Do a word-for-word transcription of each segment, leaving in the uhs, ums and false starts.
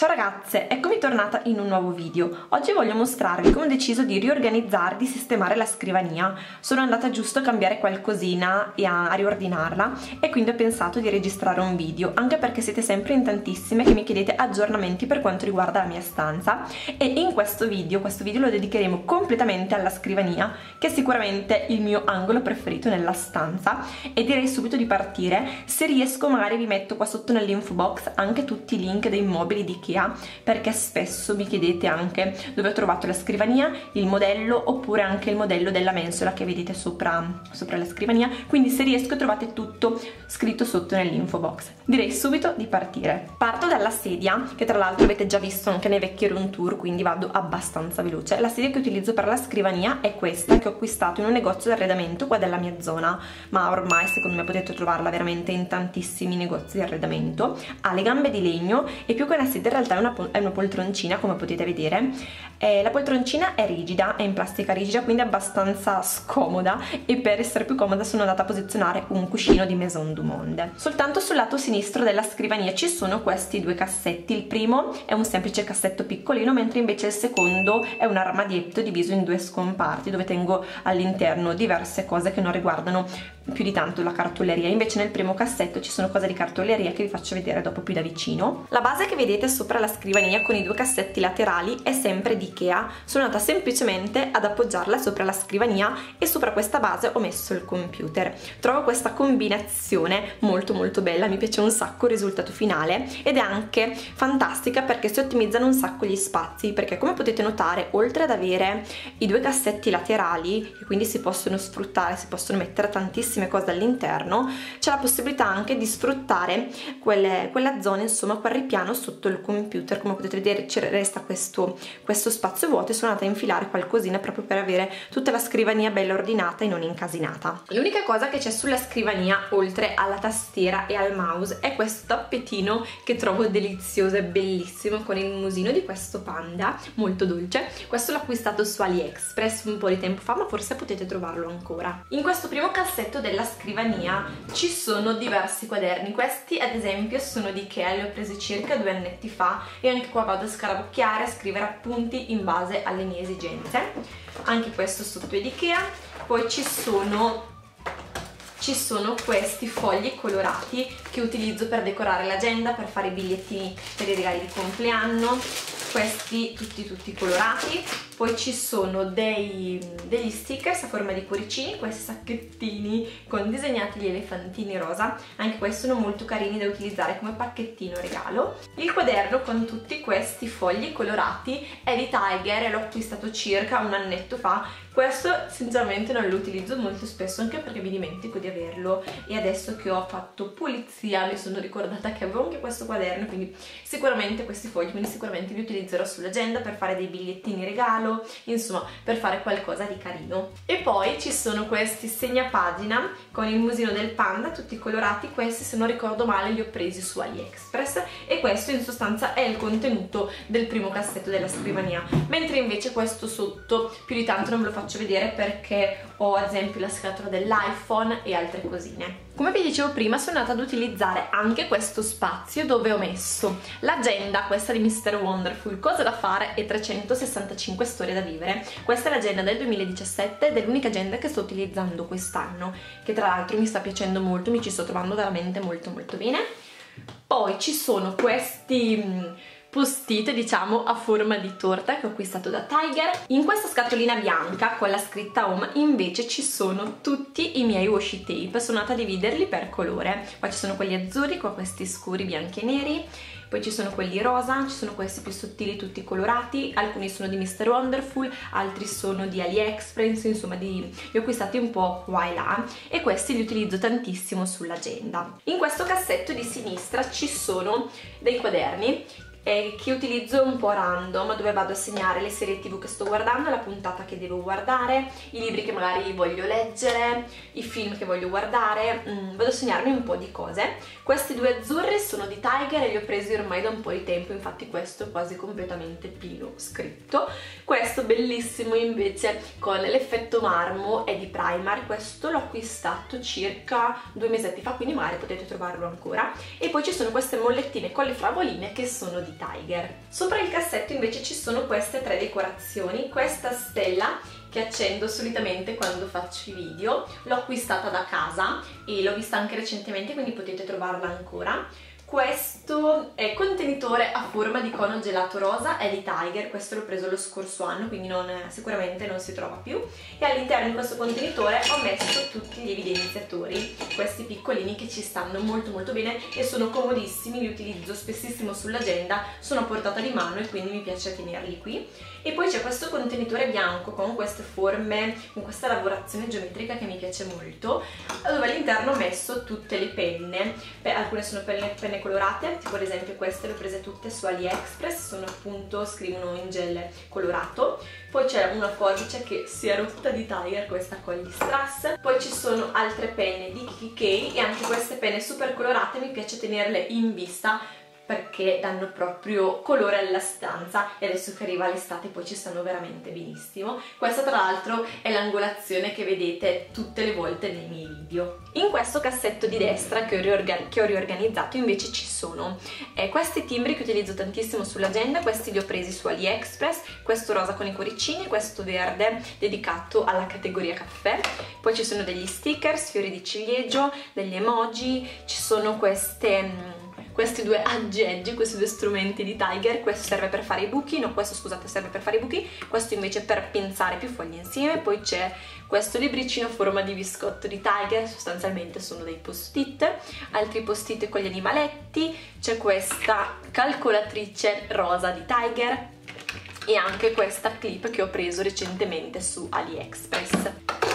ragazze, eccomi tornata in un nuovo video. Oggi voglio mostrarvi come ho deciso di riorganizzare, di sistemare la scrivania. Sono andata giusto a cambiare qualcosina e a, a riordinarla e quindi ho pensato di registrare un video, anche perché siete sempre in tantissime che mi chiedete aggiornamenti per quanto riguarda la mia stanza, e in questo video, questo video lo dedicheremo completamente alla scrivania, che è sicuramente il mio angolo preferito nella stanza, e direi subito di partire. Se riesco magari vi metto qua sotto nell'info box anche tutti i link dei mobili di Ikea, perché spesso mi chiedete anche dove ho trovato la scrivania, il modello, oppure anche il modello della mensola che vedete sopra, sopra la scrivania, quindi se riesco trovate tutto scritto sotto nell'info box. Direi subito di partire. Parto dalla sedia, che tra l'altro avete già visto anche nei vecchi room tour, quindi vado abbastanza veloce. La sedia che utilizzo per la scrivania è questa, che ho acquistato in un negozio di arredamento qua della mia zona, ma ormai secondo me potete trovarla veramente in tantissimi negozi di arredamento. Ha le gambe di legno e più che una sedia in realtà è una, è una poltroncina, come potete vedere. Eh, la poltroncina è rigida, è in plastica rigida, quindi abbastanza scomoda, e per essere più comoda sono andata a posizionare un cuscino di Maison du Monde. Soltanto sul lato sinistro della scrivania ci sono questi due cassetti. Il primo è un semplice cassetto piccolino, mentre invece il secondo è un armadietto diviso in due scomparti, dove tengo all'interno diverse cose che non riguardano più di tanto la cartoleria. Invece nel primo cassetto ci sono cose di cartoleria che vi faccio vedere dopo più da vicino. La base che vedete sopra la scrivania con i due cassetti laterali è sempre di Ikea. Sono andata semplicemente ad appoggiarla sopra la scrivania e sopra questa base ho messo il computer. Trovo questa combinazione molto molto bella, mi piace un sacco il risultato finale, ed è anche fantastica perché si ottimizzano un sacco gli spazi, perché come potete notare, oltre ad avere i due cassetti laterali che quindi si possono sfruttare, si possono mettere tantissime cose all'interno, c'è la possibilità anche di sfruttare quelle, quella zona, insomma quel ripiano sotto il computer. Come potete vedere ci resta questo, questo spazio vuoto, e sono andata a infilare qualcosina proprio per avere tutta la scrivania bella ordinata e non incasinata. L'unica cosa che c'è sulla scrivania, oltre alla tastiera e al mouse, è questo tappetino che trovo delizioso e bellissimo, con il musino di questo panda molto dolce. Questo l'ho acquistato su AliExpress un po' di tempo fa, ma forse potete trovarlo ancora. In questo primo cassetto della scrivania ci sono diversi quaderni. Questi ad esempio sono di Ikea, li ho presi circa due annetti fa, e anche qua vado a scarabocchiare, a scrivere appunti in base alle mie esigenze. Anche questo sotto è di Ikea. Poi ci sono ci sono questi fogli colorati che utilizzo per decorare l'agenda, per fare i bigliettini per i regali di compleanno. Questi tutti tutti colorati. Poi ci sono dei, degli stickers a forma di cuoricini, questi sacchettini con disegnati gli elefantini rosa, anche questi sono molto carini da utilizzare come pacchettino regalo. Il quaderno con tutti questi fogli colorati è di Tiger e l'ho acquistato circa un annetto fa. Questo sinceramente non lo utilizzo molto spesso, anche perché mi dimentico di averlo, e adesso che ho fatto pulizia mi sono ricordata che avevo anche questo quaderno, quindi sicuramente questi fogli, quindi sicuramente li utilizzerò sull'agenda per fare dei bigliettini regalo, insomma per fare qualcosa di carino. E poi ci sono questi segnapagina con il musino del panda tutti colorati. Questi, se non ricordo male, li ho presi su AliExpress, e questo in sostanza è il contenuto del primo cassetto della scrivania, mentre invece questo sotto più di tanto non ve lo faccio vedere perché ho ad esempio la scatola dell'iPhone e altre cosine. Come vi dicevo prima, sono andata ad utilizzare anche questo spazio dove ho messo l'agenda, questa di mister Wonderful, cose da fare e trecentosessantacinque storie da vivere. Questa è l'agenda del duemiladiciassette ed è l'unica agenda che sto utilizzando quest'anno, che tra l'altro mi sta piacendo molto, mi ci sto trovando veramente molto molto bene. Poi ci sono questi post-it, diciamo, a forma di torta che ho acquistato da Tiger. In questa scatolina bianca con la scritta Home invece ci sono tutti i miei washi tape. Sono andata a dividerli per colore. Qua ci sono quelli azzurri, qua questi scuri bianchi e neri, poi ci sono quelli rosa, ci sono questi più sottili tutti colorati, alcuni sono di mister Wonderful, altri sono di AliExpress, insomma di... li ho acquistati un po' qua e là, e questi li utilizzo tantissimo sull'agenda. In questo cassetto di sinistra ci sono dei quaderni eh, che utilizzo un po' random, dove vado a segnare le serie tv che sto guardando, la puntata che devo guardare, i libri che magari voglio leggere, i film che voglio guardare, mm, vado a segnarmi un po' di cose. Questi due azzurri sono di Tiger e li ho presi ormai da un po' di tempo, infatti questo è quasi completamente pieno scritto. Questo bellissimo invece con l'effetto marmo è di Primark, questo l'ho acquistato circa due mesetti fa, quindi magari potete trovarlo ancora. E poi ci sono queste mollettine con le fravoline che sono di di Tiger. Sopra il cassetto invece ci sono queste tre decorazioni, questa stella che accendo solitamente quando faccio i video, l'ho acquistata da casa e l'ho vista anche recentemente, quindi potete trovarla ancora. Questo è contenitore a forma di cono gelato rosa, è di Tiger, questo l'ho preso lo scorso anno, quindi non, sicuramente non si trova più. E all'interno di questo contenitore ho messo tutti gli evidenziatori, questi piccolini che ci stanno molto molto bene e sono comodissimi, li utilizzo spessissimo sull'agenda, sono a portata di mano e quindi mi piace tenerli qui. E poi c'è questo contenitore bianco con queste forme, con questa lavorazione geometrica che mi piace molto, dove all'interno ho messo tutte le penne. Beh, alcune sono penne, penne colorate, tipo ad esempio queste le ho prese tutte su AliExpress, sono appunto, scrivono in gel colorato. Poi c'è una forbice che si è rotta di Tiger, questa con gli strass. Poi ci sono altre penne di Kikki K e anche queste penne super colorate mi piace tenerle in vista perché danno proprio colore alla stanza e adesso che arriva l'estate poi ci stanno veramente benissimo. Questa tra l'altro è l'angolazione che vedete tutte le volte nei miei video. In questo cassetto di destra che ho, riorgan che ho riorganizzato invece ci sono eh, questi timbri che utilizzo tantissimo sull'agenda, questi li ho presi su AliExpress, questo rosa con i cuoricini, questo verde dedicato alla categoria caffè, poi ci sono degli stickers, fiori di ciliegio, degli emoji, ci sono queste... Mh, questi due aggeggi, questi due strumenti di Tiger, questo serve per fare i buchi, no questo scusate serve per fare i buchi, questo invece per pinzare più foglie insieme, poi c'è questo libricino a forma di biscotto di Tiger, sostanzialmente sono dei post-it, altri post-it con gli animaletti, c'è questa calcolatrice rosa di Tiger e anche questa clip che ho preso recentemente su AliExpress.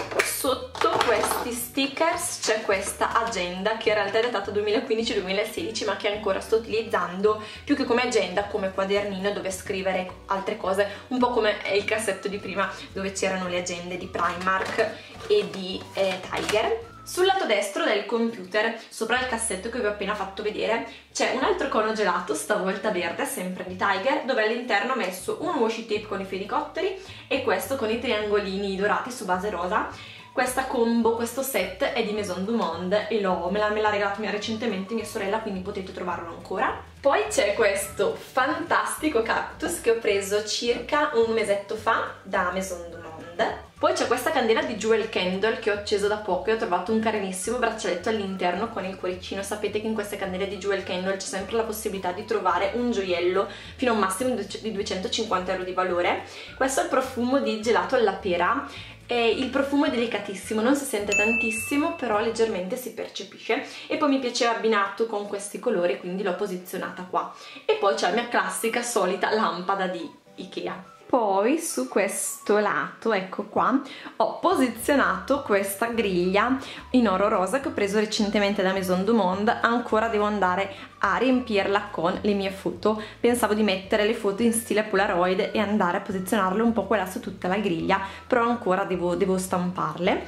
Sotto questi stickers c'è questa agenda che in realtà è datata duemilaquindici duemilasedici ma che ancora sto utilizzando più che come agenda, come quadernino dove scrivere altre cose, un po' come è il cassetto di prima dove c'erano le agende di Primark e di eh, Tiger. Sul lato destro del computer, sopra il cassetto che vi ho appena fatto vedere, c'è un altro cono gelato, stavolta verde, sempre di Tiger, dove all'interno ho messo un washi tape con i fenicotteri e questo con i triangolini dorati su base rosa. Questa combo, questo set è di Maison du Monde e me l'ha regalato recentemente mia sorella, quindi potete trovarlo ancora. Poi c'è questo fantastico cactus che ho preso circa un mesetto fa da Maison du Monde. Poi c'è questa candela di Jewel Candle che ho acceso da poco e ho trovato un carinissimo braccialetto all'interno con il cuoricino. Sapete che in queste candele di Jewel Candle c'è sempre la possibilità di trovare un gioiello fino a un massimo di duecentocinquanta euro di valore. Questo è il profumo di gelato alla pera. E il profumo è delicatissimo, non si sente tantissimo, però leggermente si percepisce e poi mi piaceva abbinato con questi colori, quindi l'ho posizionata qua. E poi c'è la mia classica solita lampada di Ikea. Poi su questo lato, ecco qua, ho posizionato questa griglia in oro rosa che ho preso recentemente da Maison du Monde. Ancora devo andare a riempirla con le mie foto. Pensavo di mettere le foto in stile Polaroid e andare a posizionarle un po' quella su tutta la griglia, però ancora devo, devo stamparle.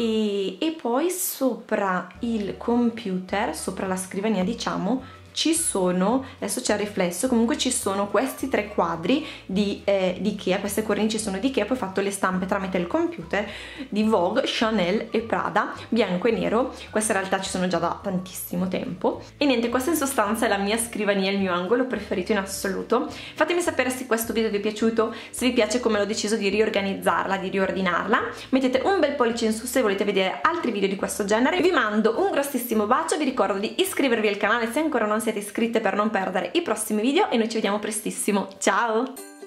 E, e poi sopra il computer, sopra la scrivania diciamo, ci sono, adesso c'è il riflesso, comunque ci sono questi tre quadri di, eh, di Ikea, queste cornici sono di Ikea, poi ho fatto le stampe tramite il computer di Vogue, Chanel e Prada, bianco e nero. Queste in realtà ci sono già da tantissimo tempo. E niente, questa in sostanza è la mia scrivania, il mio angolo preferito in assoluto. Fatemi sapere se questo video vi è piaciuto, se vi piace come l'ho deciso di riorganizzarla, di riordinarla. Mettete un bel pollice in su se volete vedere altri video di questo genere. Vi mando un grossissimo bacio, vi ricordo di iscrivervi al canale se ancora non siete iscritte per non perdere i prossimi video e noi ci vediamo prestissimo. Ciao!